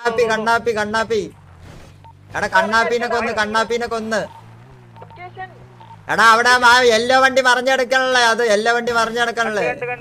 കണ്ണാപ്പി എടാ കണ്ണാപ്പീനെ കൊന്ന് എടാ അവിടെ എല്ലാ വണ്ടി മറിഞ്ഞെടുക്കണല്ലേ അത് എല്ലാ വണ്ടി മറിഞ്ഞെടുക്കണല്ലേ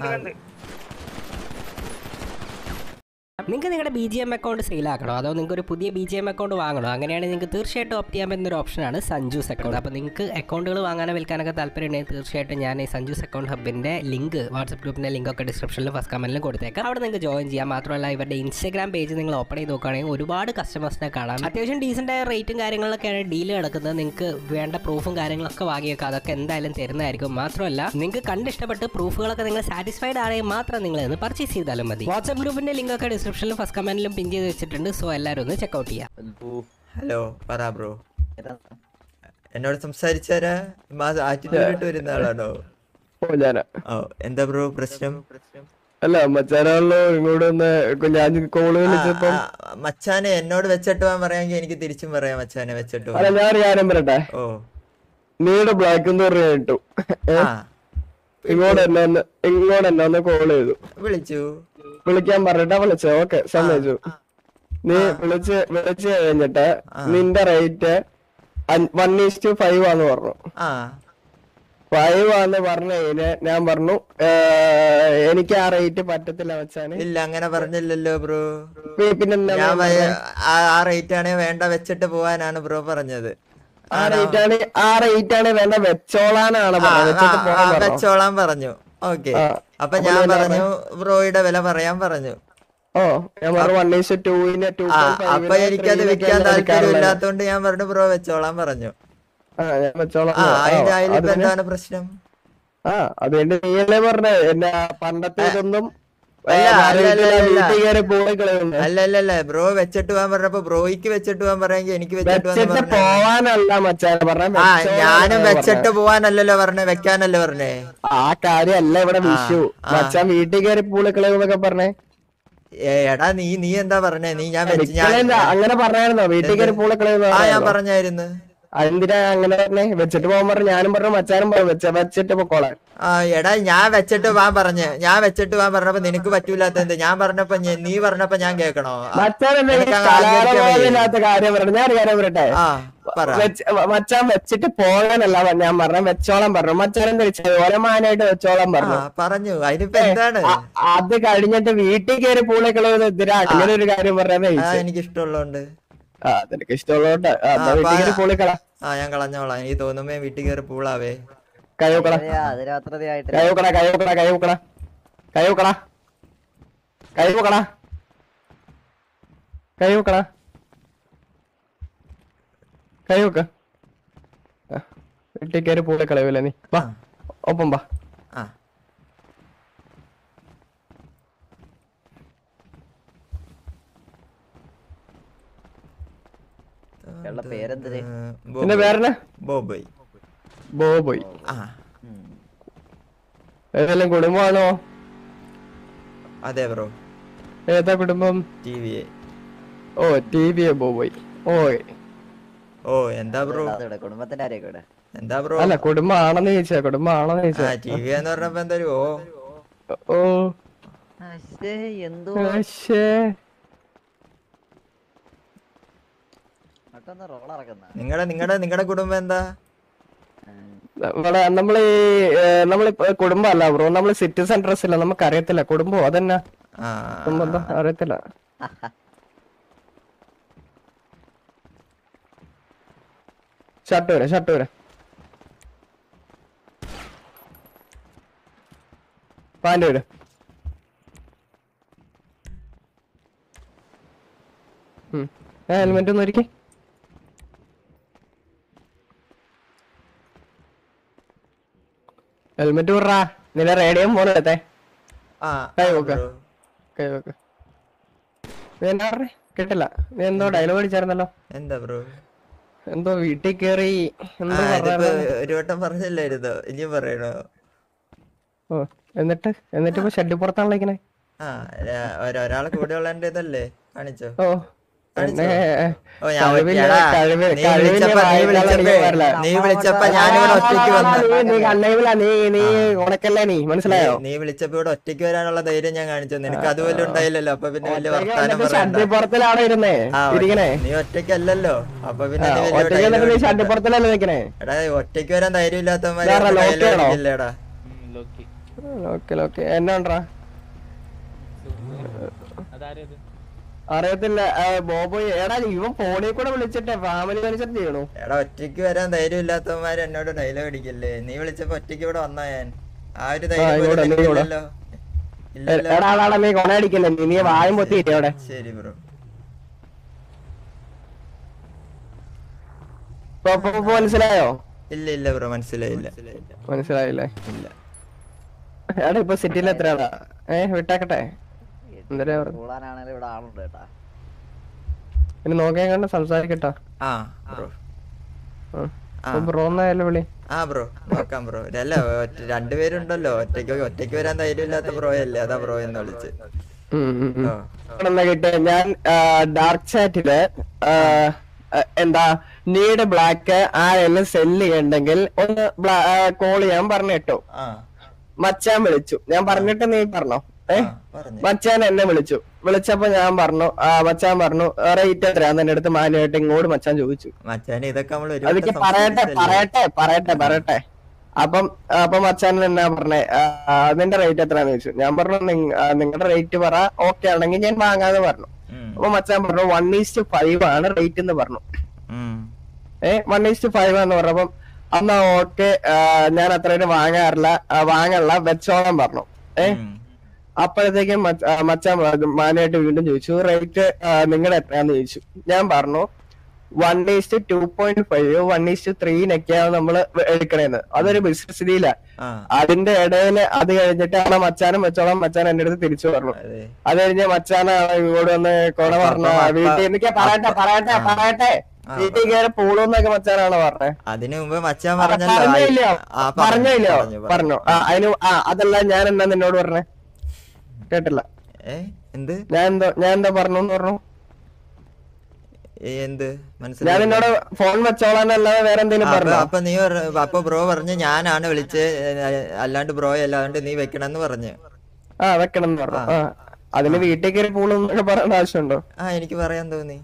നിങ്ങൾക്ക് നിങ്ങളുടെ BGM അക്കൗണ്ട് സെയിലാക്കണോ അതോ നിങ്ങൾക്ക് ഒരു പുതിയ BGM അക്കൗണ്ട് വാങ്ങണോ അങ്ങനെയാണെങ്കിൽ നിങ്ങൾക്ക് തീർച്ചയായിട്ടും ഓപ്റ്റ് ചെയ്യാൻ പറ്റുന്ന ഒരു ഓപ്ഷനാണ് സഞ്ജൂസ് അക്കൗണ്ട്. അപ്പോൾ നിങ്ങൾക്ക് അക്കൗണ്ടുകൾ വാങ്ങാനോ വിൽക്കാനൊക്കെ താല്പര്യമുണ്ടെങ്കിൽ തീർച്ചയായിട്ടും ഞാൻ ഈ സഞ്ജൂസ് അക്കൗണ്ട് ഹബിൻ്റെ ലിങ്ക് വാട്സപ്പ് ഗ്രൂപ്പിൻ്റെ ലിങ്കൊക്കെ ഡിസ്ക്രിപ്ഷനിലും ഫസ്റ്റ് കമൻറ്റിലും കൊടുത്തേക്കാം. അവിടെ നിങ്ങൾക്ക് ജോയിൻ ചെയ്യാം. മാത്രമല്ല ഇവരുടെ ഇൻസ്റ്റാഗ്രാം പേജ് നിങ്ങൾ ഓപ്പൺ ചെയ്ത് നോക്കുകയാണെങ്കിൽ ഒരുപാട് കസ്റ്റമേഴ്സിനെ കാണാം. അത്യാവശ്യം ഡീസൻ്റായ റേറ്റും കാര്യങ്ങളിലൊക്കെയാണ് ഡീൽ കിടക്കുന്നത്. നിങ്ങൾക്ക് വേണ്ട പ്രൂഫും കാര്യങ്ങളൊക്കെ വാങ്ങിയേക്കാം. അതൊക്കെ എന്തായാലും തരുന്നതായിരിക്കും. മാത്രമല്ല നിങ്ങൾക്ക് കണ്ടിഷ്ടപ്പെട്ട് പ്രൂഫുകളൊക്കെ നിങ്ങൾ സാറ്റിസ്ഫൈഡ് ആണെങ്കിൽ മാത്രം നിങ്ങൾ ഇന്ന് പർച്ചേസ് ചെയ്താലും മതി. വാട്സപ്പ് ഗ്രൂപ്പിൻ്റെ ലിങ്കൊക്കെ ഡിസ്ക്രിപ്ഷനിലും ഫസ്റ്റ് കമന്റിലും പിൻ ചെയ്ത് വെച്ചിട്ടുണ്ട്. സോ എല്ലാവരും ഒന്ന് ചെക്കൗട്ട് ചെയ്യാം. ഹലോ പറ ബ്രോ, എന്നോട് സംസാരിച്ചാരാ? ആറ്റിറ്റ്യൂഡ് വരുന്ന ആളാണോ? എന്താ ബ്രോ പ്രശ്നം? അല്ല മച്ചാനാണല്ലോ ഇങ്ങോട്ട് ഞാൻ കോള് വിളിച്ചപ്പോ മച്ചാനെ എന്നോട് വെച്ചിട്ട് പോകാൻ പറയാമെങ്കിൽ എനിക്ക് തിരിച്ചും പറയാം മച്ചാനെ വെച്ചിട്ട്. അല്ല ഞാൻ കാര്യം പറയട്ടെ, നീയുടെ ബ്ലാക്ക് എന്ന് പറഞ്ഞ കേട്ടു. ഇങ്ങോട്ട് എന്നെ കോൾ ചെയ്തു, വിളിക്കാൻ പറഞ്ഞിട്ടാ വിളിച്ചത്. ഓക്കെ സമ്മതിച്ചു. നീ വിളിച്ച് കഴിഞ്ഞിട്ട് നിന്റെ റേറ്റ് 1:5 ആന്ന് പറഞ്ഞു. 5 ആന്ന് പറഞ്ഞു കഴിഞ്ഞാൽ ഞാൻ പറഞ്ഞു എനിക്ക് ആ റേറ്റ് പറ്റത്തില്ല വെച്ചാണ്. ഇല്ല അങ്ങനെ പറഞ്ഞില്ലല്ലോ ബ്രോ. പിന്നെ ആ റേറ്റ് ആണേ വേണ്ട വെച്ചിട്ട് പോവാനാണ് ബ്രോ പറഞ്ഞത്. ആ റേറ്റ് ആണ് വേണ്ട വെച്ചോളാനാണ് വെച്ചോളാൻ പറഞ്ഞു. ഓക്കെ അപ്പൊ ഞാൻ പറഞ്ഞു ബ്രോയുടെ വില പറയാൻ പറഞ്ഞു. അപ്പൊ എനിക്കത് വെക്കാൻ താല്പര്യം ഇല്ലാത്തോണ്ട് ഞാൻ പറഞ്ഞു ബ്രോ വെച്ചോളാൻ പറഞ്ഞു. അതിലിപ്പോ എന്താണ് പ്രശ്നം? അതുകൊണ്ട് നീയല്ലേ പറഞ്ഞ എന്നെ പണ്ടത്തെ ഇതൊന്നും അല്ലല്ല ബ്രോ വെച്ചിട്ട് പോകാൻ പറഞ്ഞപ്പോ ബ്രോയ്ക്ക് വെച്ചിട്ട് പോകാൻ പറയാമെങ്കിൽ എനിക്ക് വെച്ചിട്ട് പോവാനല്ല മച്ചാൻ പറഞ്ഞ. ഞാനും വെച്ചിട്ട് പോവാനല്ലല്ലോ പറഞ്ഞേ, വെക്കാനല്ലേ പറഞ്ഞേ. ആ കാര്യല്ല ഇവിടെ വിഷു മച്ചാൻ വീട്ടിൽ കയറി പൂളിക്കളയെന്നൊക്കെ പറഞ്ഞേ. എടാ നീ എന്താ പറഞ്ഞേ? നീ ഞാൻ അങ്ങനെ പറഞ്ഞായിരുന്നോ വീട്ടിൽ കയറി പൂളിക്കളയെന്ന്? ഞാൻ പറഞ്ഞായിരുന്നു. അതെന്തിനാ അങ്ങനെ പറഞ്ഞേ? വെച്ചിട്ട് പോകാൻ പറഞ്ഞു. ഞാനും പറഞ്ഞു മച്ചാനും വെച്ചിട്ട് പൊക്കോളാൻ. എടാ ഞാൻ വെച്ചിട്ട് പോകാൻ പറഞ്ഞപ്പോ നിനക്ക് പറ്റൂലാത്ത ഞാൻ പറഞ്ഞപ്പോ നീ പറഞ്ഞപ്പോ ഞാൻ കേക്കണോ? മച്ചാനില്ലാത്ത കാര്യം പറഞ്ഞു. ഞാൻ കാര്യം പറയട്ടെ, മച്ചാൻ വെച്ചിട്ട് പോകാനല്ല ഞാൻ പറഞ്ഞ വെച്ചോളം പറഞ്ഞു. മച്ചാൻ എന്താ ഓരമാനായിട്ട് വെച്ചോളം പറഞ്ഞു. അതിനിപ്പോ എന്താണ്? അത് കഴിഞ്ഞിട്ട് വീട്ടിൽ കയറി പൂളെ കളയുന്ന എന്തിനാ അങ്ങനെ ഒരു കാര്യം പറഞ്ഞ? എനിക്ക് ഇഷ്ടമുള്ളതുകൊണ്ട്. നിനക്ക് ഇഷ്ടമുള്ളതുകൊണ്ട് വീട്ടിൽ കയറി പൂളിക്കള. ഞാൻ കളഞ്ഞോളാം. എനിക്ക് തോന്നുമ്പോ വീട്ടിൽ കയറി പൂളാവേ. കൈവക്കട വീട്ടിൽ കയറി പൂളെ കളയൂല നീ. വാ ഒപ്പം വാ. പിന്നെ പേരെന്നാ? ബോബോയ്. ബോബോയ് ഏതെല്ലാം കുടുംബമാണോ? അതെ ബ്രോ. ഏതാ കുടുംബം? ടിവിയെ. ഓ ടിവിയെ ബോബോയ്. എന്താ ബ്രോ? എന്താ ബ്രോ? അല്ല കുടുംബമാണെന്ന് ചോദിച്ചാ. ടിവി എന്ന് പറഞ്ഞപ്പോ എന്തായാലും നിങ്ങളുടെ കുടുംബം എന്താ? നമ്മള് കുടുംബം അല്ല ബ്രോ, നമ്മള് സിറ്റിസൺ ഡ്രസ് ഇല്ല. നമുക്ക് അറിയത്തില്ല കുടുംബം. അതന്നെ കുടുംബം അറിയത്തില്ല. ഷർട്ട് വരെ പാന്റ് വരെ. ഹെൽമെറ്റ് ഒന്ന് ഒരുക്കി. ഹെൽമെറ്റ് വിടാ. നിന്റെ റേഡിയോ ഫോൺ എടുത്തേ. കൈ വെക്ക്. നീ എന്താ പറഞ്ഞേ? കേട്ടില്ല. നീ എന്തോ ഡയലോഗ് അടിച്ചായിരുന്നല്ലോ. എന്താ ബ്രോ? എന്തോ വീട്ടിൽ കേറി ഒരു വട്ടം പറഞ്ഞല്ലായിരുന്നോ? ഇനിയും പറയണോ? എന്നിട്ട് ഇപ്പൊ ഷെഡ് പുറത്താണല്ലോ ഇങ്ങനെ. ഒരാളെ കൂടെ ഉള്ളതല്ലേ കാണിച്ചോ? ഓ ഞാൻ നീ വിളിച്ചപ്പോ ഞാനിവിടെ ഒറ്റയ്ക്ക് മനസ്സിലായോ? നീ വിളിച്ചപ്പോ ഇവിടെ ഒറ്റയ്ക്ക് വരാനുള്ള ധൈര്യം ഞാൻ കാണിച്ചു. നിനക്ക് അതുപോലെ ഉണ്ടായില്ലല്ലോ. അപ്പൊ പിന്നെ വലിയ വർത്താനം നീ ഒറ്റയ്ക്കല്ലല്ലോ. അപ്പൊ പിന്നെ എടാ ഒറ്റയ്ക്ക് വരാൻ ധൈര്യം ഇല്ലാത്തവന്മാരല്ലേടാ. എന്നാ അറിയത്തില്ല ബോബോയ്. എടാ ഇവൻ ഫോണിൽ കൂടെ വിളിച്ചിട്ടേ ഫാമിലി കൺസെപ്റ്റ് ചെയ്യണു. എടാ ഒറ്റയ്ക്ക് വരാൻ ധൈര്യം ഇല്ലാത്തവന്മാര് എന്നോട് ഡയലോഗ് അടിക്കല്ലേ. നീ വിളിച്ചപ്പോ ഒറ്റയ്ക്ക് ഇവിടെ വന്നാ ഞാൻ ആ ഒരു ധൈര്യം എടാ നീ കൊണയടിക്കല്ലേ, നീ വായും പൊത്തിയിട്ടേ അവിടെ. ശരി ബ്രോ. മനസ്സിലായോ? ഇല്ല ഇല്ല ബ്രോ മനസ്സിലായില്ല. മനസ്സിലായില്ലേ? ഇല്ല. എടാ ഇപ്പൊ സിറ്റിയിൽ എത്രയാടാ? വിട്ടാക്കട്ടെ. പിന്നെ നോക്കാൻ കണ്ട് സംസാരിക്കട്ടോ. ബ്രോന്നായാലും വിളി. ബ്രോ നോക്കാം ബ്രോ. അല്ല രണ്ടുപേരുണ്ടല്ലോ. ഒറ്റയ്ക്ക് വരാൻ ധൈര്യമില്ലാത്ത ബ്രോ അല്ലേ, അതാ ബ്രോ എന്ന് വിളിച്ച്. ഞാൻ ഡാർക്ക് ചാറ്റില് എന്താ നീഡ് ബ്ലാക്ക് ആരെല്ലാം സെല്ല് ചെയ്യണ്ടെങ്കിൽ ഒന്ന് കോൾ ചെയ്യാൻ പറഞ്ഞിട്ടോ. മച്ചാൻ വിളിച്ചു. ഞാൻ പറഞ്ഞിട്ട് നീ പറഞ്ഞോ? മച്ചാൻ എന്നെ വിളിച്ചപ്പോ ഞാൻ പറഞ്ഞു, മച്ചാൻ പറഞ്ഞു റേറ്റ് എത്രയാന്ന് എന്റെ അടുത്ത് മാന്യമായിട്ട് ഇങ്ങോട്ട് മച്ചാൻ ചോദിച്ചു. അതൊക്കെ പറയട്ടെ. അപ്പൊ മച്ചാൻ എന്നാ പറഞ്ഞേ, നിന്റെ റേറ്റ് എത്രയാന്ന് ചോദിച്ചു. ഞാൻ പറഞ്ഞു നിങ്ങളുടെ റേറ്റ് പറ, ഓക്കെ ആണെങ്കിൽ ഞാൻ വാങ്ങാന്ന് പറഞ്ഞു. അപ്പൊ മച്ചാൻ പറഞ്ഞു 1:5 ആണ് റേറ്റ് എന്ന് പറഞ്ഞു. 1:5 എന്ന് പറഞ്ഞപ്പം എന്നാ ഓക്കെ ഞാൻ അത്രയും വാങ്ങല്ല വെച്ചോളാൻ പറഞ്ഞു. അപ്പോഴത്തേക്കും മച്ചാൻ മാനായിട്ട് വീണ്ടും ചോദിച്ചു റേറ്റ് നിങ്ങളുടെ എത്രയാന്ന് ചോദിച്ചു. ഞാൻ പറഞ്ഞു 1:2.5 1:3 നമ്മള് എടുക്കണേന്ന്. അതൊരു ബിസിനസ് ഡീലാ. അതിന്റെ ഇടയില് അത് കഴിഞ്ഞിട്ട് ആണ് മച്ചാനും വെച്ചോളാം മച്ചാൻ എന്റെ അടുത്ത് തിരിച്ചു പറഞ്ഞു. അത് കഴിഞ്ഞ് മച്ചാനാണ് ഇങ്ങോട്ട് വന്ന് കൊട പറഞ്ഞ വീട്ടിൽ എനിക്ക് പറയട്ടെ വീട്ടിൽ കയറി പൂളൂന്നൊക്കെ മച്ചാനാണ് പറഞ്ഞത്. അതിനു മുമ്പ് പറഞ്ഞില്ലയോ? പറഞ്ഞു. അതിന് അതല്ല ഞാൻ എന്നാ നിന്നോട് പറഞ്ഞേ കേട്ടില്ല. ഞാൻ എന്താ പറഞ്ഞു ഞാൻ നിന്നോട് ഫോൺ വെച്ചോളാന്നല്ലാതെ വേറെ എന്തെങ്കിലും പറഞ്ഞു. അപ്പൊ ബ്രോ പറഞ്ഞു ഞാനാണ് വിളിച്ച് അല്ലാണ്ട് ബ്രോ അല്ലാണ്ട് നീ വെക്കണമെന്ന് പറഞ്ഞു. വെക്കണം എന്ന് പറഞ്ഞു. അതിന് വീട്ടിൽ കയറി പൂളൊന്നൊക്കെ പറയേണ്ട ആവശ്യമുണ്ടോ? എനിക്ക് പറയാൻ തോന്നി.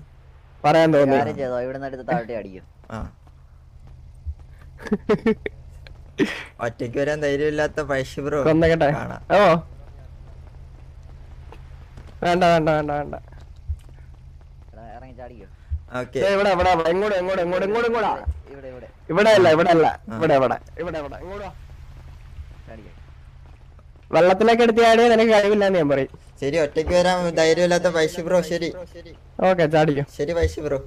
ഒറ്റയ്ക്ക് വരാൻ ധൈര്യമില്ലാത്ത പഴശ്ശി ബ്രോ. വേണ്ട വെള്ളത്തിലേക്ക് എടുത്ത് ചാടിയാ നിനക്ക് കഴിവില്ലാന്ന് ഞാൻ പറയും. ശരി ഒറ്റയ്ക്ക് വരാൻ ധൈര്യമില്ലാത്ത പഴശ്ശി ബ്രോ. ശരി ഓക്കെ ചാടിക്കോ. ശരി പഴശ്ശി ബ്രോ.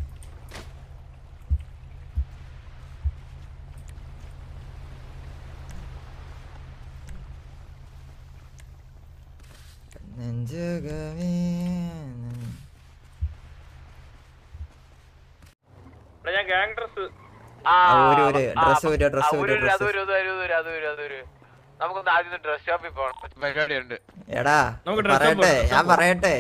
എടാ ഞാൻ പറയട്ടെ.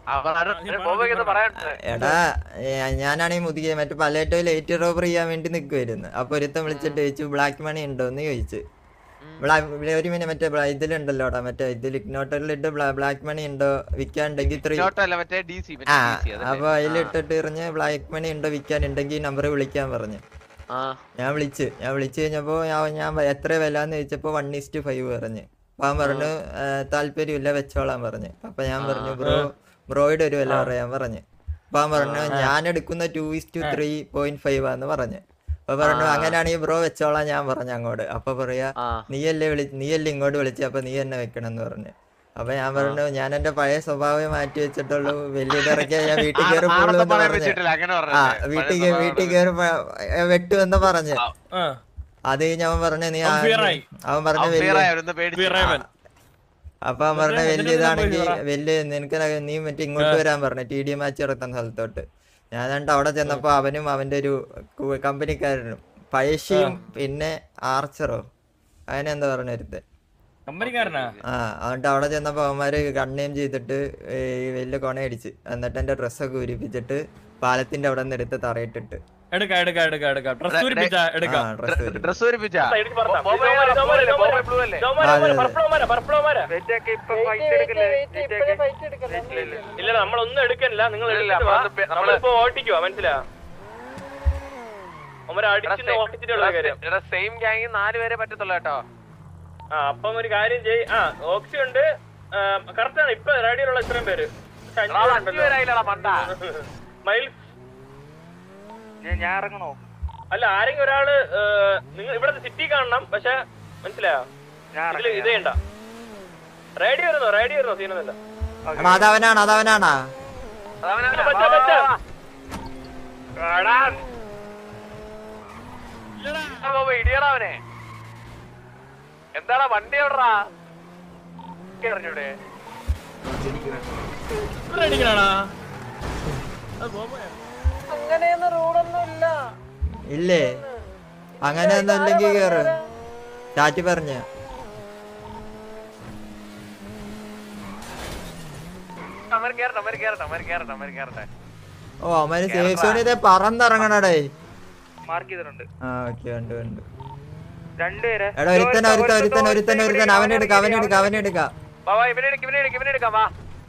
എടാ ഞാനാണെങ്കിൽ മുതിയ മറ്റേ പലേറ്റോ ലേറ്റ് റോബർ ചെയ്യാൻ വേണ്ടി നിക്കുവായിരുന്നു. അപ്പൊ ഒരുത്തം വിളിച്ചിട്ട് ചോദിച്ചു ബ്ലാക്ക് മണി ഉണ്ടോന്ന് ചോദിച്ചു. ഒരു മിനിറ്റ് മറ്റേ ഇതിലുണ്ടല്ലോ മറ്റേ ഇതിൽ ഇഗ്നോട്ടറിലിട്ട് ബ്ലാക്ക് മണി ഉണ്ടോ വിൽക്കാനുണ്ടെങ്കിൽ അപ്പൊ അതിലിട്ടിട്ട് എറിഞ്ഞ് ബ്ലാക്ക് മണി ഉണ്ടോ വിൽക്കാനുണ്ടെങ്കിൽ നമ്പർ വിളിക്കാൻ പറഞ്ഞു. ഞാൻ വിളിച്ചു കഴിഞ്ഞപ്പോ ഞാൻ എത്ര വില എന്ന് ചോദിച്ചപ്പോ 1:5 പറഞ്ഞു. അപ്പൊ അവൻ പറഞ്ഞു താല്പര്യമില്ല വെച്ചോളാൻ പറഞ്ഞു. അപ്പൊ ഞാൻ പറഞ്ഞു ബ്രോയുടെ ഒരു വില പറയാൻ പറഞ്ഞു. അപ്പൊ അവൻ പറഞ്ഞു ഞാൻ എടുക്കുന്ന 2:3.5 ആന്ന് പറഞ്ഞു. അപ്പൊ പറഞ്ഞു അങ്ങനെയാണെങ്കിൽ ബ്രോ വെച്ചോളാം ഞാൻ പറഞ്ഞു അങ്ങോട്ട്. അപ്പൊ പറയാ നീയല്ലേ ഇങ്ങോട്ട് വിളിച്ചു, അപ്പൊ നീ എന്നെ വെക്കണം എന്ന് പറഞ്ഞു. അപ്പൊ ഞാൻ പറഞ്ഞു ഞാൻ എന്റെ പഴയ സ്വഭാവം മാറ്റി വെച്ചിട്ടുള്ളൂ, വലിയ ഇറക്കിയാ ഞാൻ വീട്ടിൽ കയറി പോകുള്ളൂ എന്ന് പറഞ്ഞു. വീട്ടിൽ കയറി വെട്ടുമെന്ന് പറഞ്ഞു. അത് കഴിഞ്ഞ് അവൻ പറഞ്ഞു അപ്പൊ അവൻ പറഞ്ഞ വലിയ ഇതാണെങ്കിൽ നിനക്ക് നീ മറ്റേ ഇങ്ങോട്ട് വരാൻ പറഞ്ഞു TD മാച്ച് നടത്തുന്ന സ്ഥലത്തോട്ട്. ഞാൻ കണ്ട് അവിടെ ചെന്നപ്പോ അവനും അവന്റെ ഒരു കമ്പനിക്കാരനും പഴശ്ശിയും പിന്നെ ആർച്ചറോ അങ്ങനെ എന്താ പറഞ്ഞ ഒരുത്തൻ എന്നിട്ട് അവിടെ ചെന്നപ്പോ അവന്മാര് കണ്ണേം ചെയ്തിട്ട് ഈ വലിയ കൊണയടിച്ച് എന്നിട്ട് എന്റെ ഡ്രസ്സൊക്കെ ഉരിപ്പിച്ചിട്ട് പാലത്തിന്റെ അവിടെ നിന്ന് എടുത്ത് തറയിട്ടിട്ട് ഇല്ല നമ്മളൊന്നും എടുക്കണില്ല നിങ്ങൾ നമ്മളിപ്പോ ഓട്ടിക്കുവാ മനസ്സിലാ സെയിം ഗ്യാങ് 4 പേരെ പറ്റത്തുള്ളൂ കേട്ടോ. അപ്പം ഒരു കാര്യം ചെയ്. ഓക്സി ഉണ്ട് കറക്റ്റ് ആണ് ഇപ്പൊ റേഡിയോയിലുള്ള ഇത്രയും പേര്. ഞാൻ ഇറങ്ങണോ? അല്ല ആരെങ്കിലും ഒരാള് നിങ്ങൾ ഇവിടെ സിറ്റി കാണണം. പക്ഷെ മനസ്സിലായോ ഇത് ചെയ്യണ്ട. റേഡിയോ വരുന്നോ സീനൊന്നുമില്ല. അതവനാണാ ഇടിയടാവനെ. എന്താടാ വണ്ടി എവിടാ അറിഞ്ഞൂടെ? അങ്ങനെയൊന്നും റൂളൊന്നും ഇല്ല. ഇല്ലേ അങ്ങനെയൊന്നും ഇല്ലെങ്കിൽ കേറ് ചാറ്റി പറഞ്ഞ. ഓ അവന്മാര് സേഫ് സോണിൽ പറന്നിറങ്ങണടേ. മാർക്ക് ചെയ്തിട്ടുണ്ട്. എടാ ഒരുത്തൻ അവനെടുക്കാം. വാ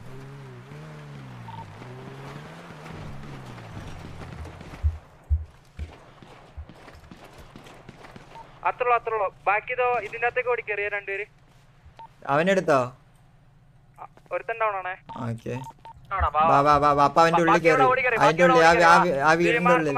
അത്രയുള്ളൂ. ബാക്കി ഇതിന്റെ അകത്തേക്ക് ഓടിക്കേറിയ 2 പേര്. അവനെടുത്തോ? ഒരുത്തൻ ഡൗൺ ആണേ. ഓക്കെ അപ്പൊ അവന്റെ ഉള്ളിൽ കയറി. അതിന്റെ ഉള്ളിൽ ആ വീടിന്റെ ഉള്ളിൽ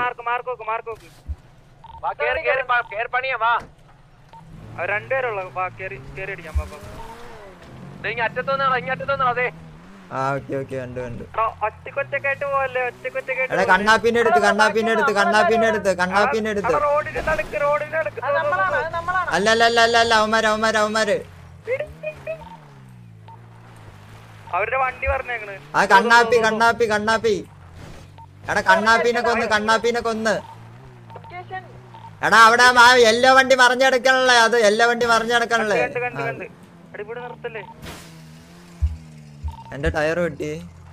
പണിയാ. വാ 2 പേരുള്ളൂ. കേറി അടിക്കാം. അറ്റത്തോന്നാ അതെ. ഓക്കെ കണ്ടു. ഒറ്റക്കൊറ്റക്കായിട്ട് പോവല്ലേ? എടാ കണ്ണാപ്പിന്റെ അടുത്ത് അല്ല അവന്മാര് അവരുടെ വണ്ടി പറഞ്ഞേക്കണ്. ആ കണ്ണാപ്പി എടാ കണ്ണാപ്പിനെ കൊന്ന്. എടാ അവിടെ എല്ലാ വണ്ടി മറിഞ്ഞെടുക്കണല്ലേ? അത് എല്ലാ വണ്ടി മറിഞ്ഞെടുക്കണല്ലേ? അടിപൊളി നിർത്തല്ലേ? എന്റെ ടയർ വെട്ടി.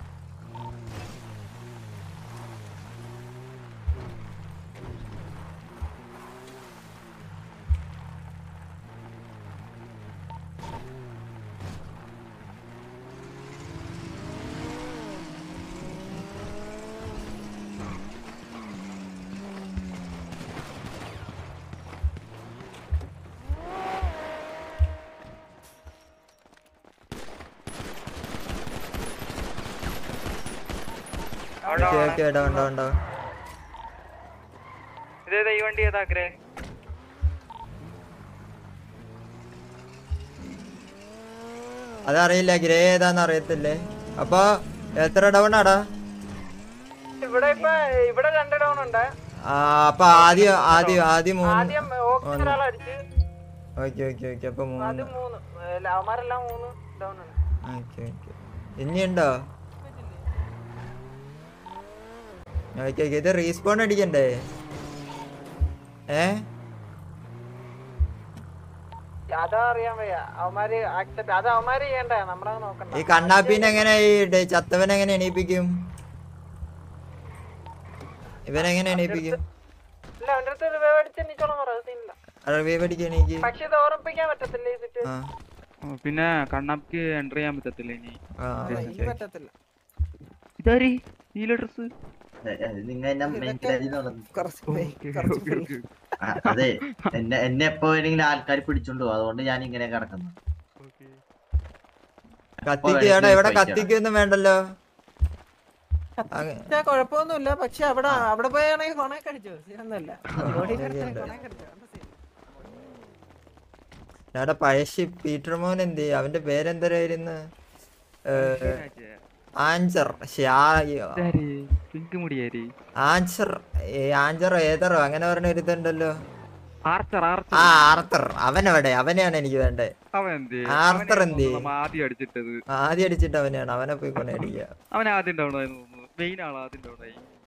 ഈ വണ്ടി ഏതാ? ഗ്രേ. അതറിയില്ല. ഗ്രേ ഏതാന്ന് അറിയത്തില്ലേ? അപ്പൊ എത്ര ഡൗൺ ആടാ? ഇവിടെ 2 ഡൗൺ ഉണ്ട്. അപ്പൊ ആദ്യം 3. ഓക്കെ അപ്പൊ 3. അവന്മാരെല്ലാം 3 ഡൗൺ ഉണ്ട്. ഓക്കെ ഇനിയുണ്ടോ? ഇത് റീസ്പോൺ അടിക്കണ്ടേ? അതറിയാൻ വയ്യ. അവന്മാര് ആക്സെപ്റ്റ് അത് അവന്മാര് ചെയ്യണ്ടേ, നമ്മളെ നോക്കണ്ട. ഈ കണ്ണാപ്പിനെ എങ്ങനെ ഈ ചത്തവനെ എങ്ങനെ എണീപ്പിക്കും? ഇവനെങ്ങനെ എണീപ്പിക്കും? ഇല്ല അവന്റെ അടുത്ത് റിവൈവ് അടിച്ച് എണീച്ചോളം പറയില്ല. റിവൈവ് അടിക്കാൻ എനിക്ക് പക്ഷെ ഇത് ഓർമ്മിപ്പിക്കാൻ പറ്റത്തില്ല ഈ സിറ്റ്. പിന്നെ കണ്ണാപ്പിക്ക് എൻ്റർ ചെയ്യാൻ പറ്റത്തില്ല ഇനി. പറ്റത്തില്ല. ഇതാരി നീല ഡ്രസ്? അതെ എന്നെ എപ്പോ വേണമെങ്കിലും ആൾക്കാർ പിടിച്ചോണ്ടു, അതുകൊണ്ട് ഞാൻ ഇങ്ങനെ കിടക്കുന്നു. ഇവിടെ കത്തിക്കൊന്നും വേണ്ടല്ലോ. കൊഴപ്പൊന്നുമില്ല. പക്ഷെ അവിടെ പോയാണെങ്കിൽ കൊണയൊക്കെ അടിച്ചു. ഞങ്ങളുടെ പഴശ്ശി പീറ്റർ മോൻ എന്ത് ചെയ്യും? അവന്റെ പേരെന്തരായിരുന്നു? ആഞ്ചർ ഏതറോ അങ്ങനെ പറഞ്ഞ ഒരു ഇതുണ്ടല്ലോ. ആർത്തർ. അവനെയാണ് എനിക്ക് വേണ്ടേ. ആർത്തർ എന്ത് ചെയ്യും? ആദ്യം അടിച്ചിട്ട് അവനെയാണ്. അവനെ പോയി കൊണ്ടടിക്കുക. അവൻ ആദ്യം